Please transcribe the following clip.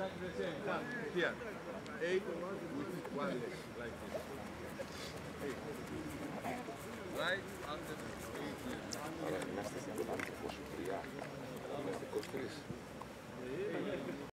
exactly the same. Here, 8 with 1 leg, like this. 8. Right after 8 legs. Αλλά είμαστε στην 23. Είμαστε 23.